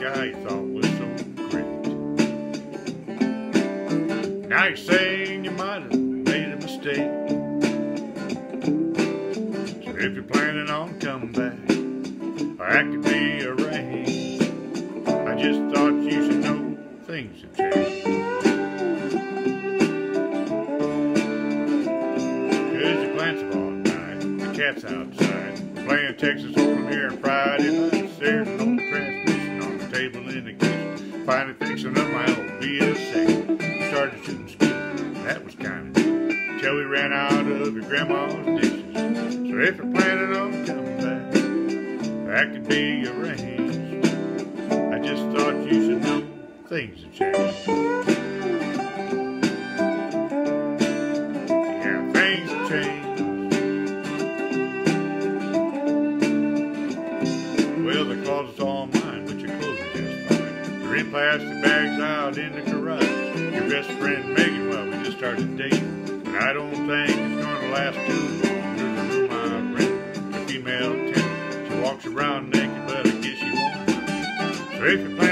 guy you thought was so great. Now you're saying you might have made a mistake. So if you're planning on coming back, or that could be arranged, I just thought you should know things have changed. Cause your plants are all night, the cat's outside, we're playing Texas Hold'em here on Friday night. There's an old transmission on the table in the kitchen, finally fixing up my old VSA. We started shooting skeet, that was kinda neat, till we ran out of your grandma's dishes. So if you're planning on coming back, that could be arranged. I just thought you should know things have changed. Yeah, things have changed. Well, the closet's all mine, but your clothes are just fine. They're in plastic bags out in the garage. Your best friend Megan, well, we just started dating, but I don't think it's gonna last too long. There's a room I rent, a female tenant. She walks around naked, but I guess she won't. So if you're planning